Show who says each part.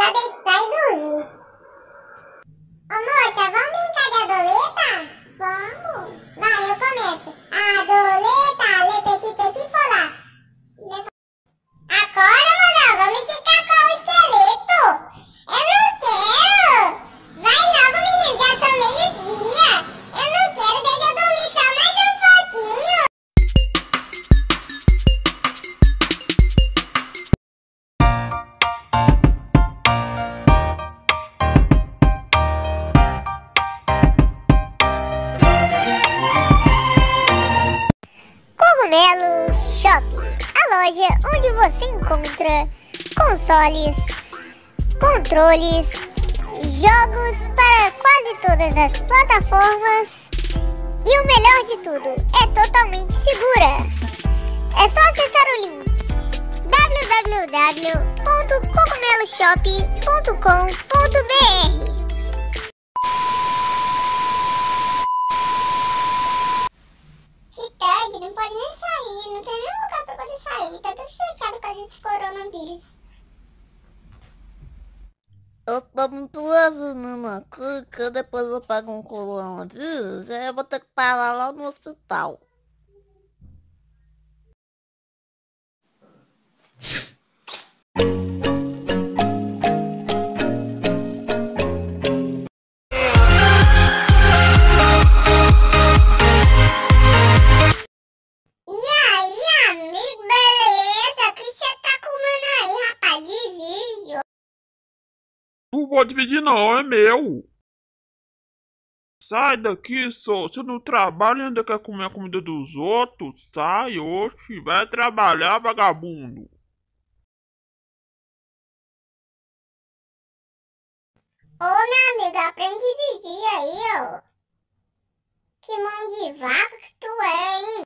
Speaker 1: só deitar e dormir. Ô moça, vamos brincar de adoleta? Vamos. Vai, eu começo. Adoleta, le petit petit polar. Acorda, Manão, vamos esticar com o esqueleto. Eu não quero. Vai logo, menino, já são meio-dia. Eu não quero, deixa eu dormir só mais um pouquinho. Cogumelo Shopping, a loja onde você encontra consoles, controles, jogos para quase todas as plataformas e o melhor de tudo, é totalmente segura. É só acessar o link www.cogumeloshop.com.br. Que tarde, não pode nem sair, não tem nenhum lugar pra poder sair, tá tudo fechado por causa desse coronavírus.
Speaker 2: Eu tô muito levando aqui, que depois eu pego um coronavírus, aí eu vou ter que parar lá no hospital.
Speaker 1: E aí, amigo, beleza? O que você tá comendo aí, rapaz? Divide.
Speaker 3: Não vou dividir não, é meu. Sai daqui, só. Você não trabalha e ainda quer comer a comida dos outros? Sai, oxe, vai trabalhar, vagabundo.
Speaker 1: Ô, meu amigo, aprende a dividir aí, ó. Que mão de vaca que tu é, hein?